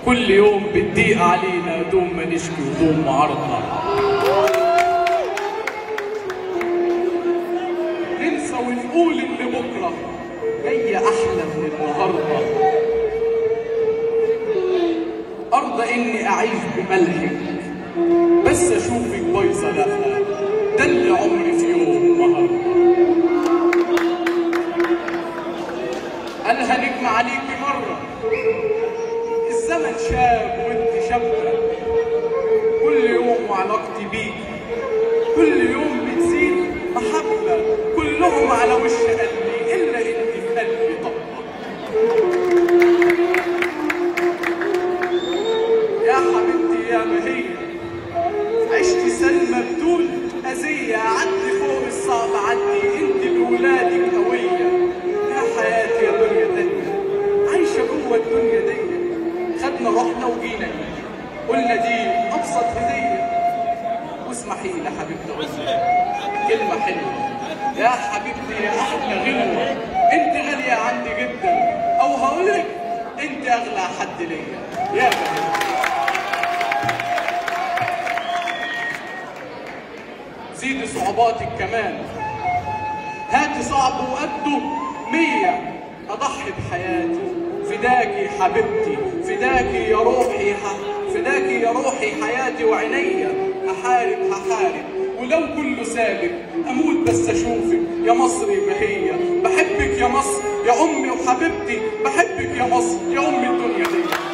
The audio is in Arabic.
كل يوم بتضيق علينا دوم ما نشكي ودوم معارضنا. ننسى ونقول ان بكره جايه احلى من النهارده. ارضى اني اعيش بملحك بس اشوفك بايظه، لا ده اللي عمري في يوم النهارده. قال هنجم عليكي مره، الزمن شاب وانت شابه، كل يوم وعلاقتي بيكي كل يوم بتزيد محبه، كلهم على وش قلبي الا انت في قلبي طبقه. يا حبيبتي يا بهيه عشتي سلمى بدون اذيه، عدي فوق الصعب عدي انت بولادك قويه. يا حياتي يا دنيا تانيه عايشه جوه الدنيا دي، خدنا روحنا وجينا قلنا دي ابسط هديه. واسمحي لي حبيبتي كلمه حلوه، يا حبيبتي يا احلى غنوه، انت غاليه عندي جدا، او هقولك انت اغلى حد ليا يا بنتي. زيدي صعوباتك كمان، هاتي صعب وقده 100، اضحي بحياتي فداكي حبيبتي، فداكي يا روحي فداكي يا روحي حياتي وعينيا. هحارب ولو كله سالك اموت بس اشوفك يا مصر يا بهيه. بحبك يا مصر يا امي وحبيبتي، بحبك يا مصر يا ام الدنيا دي.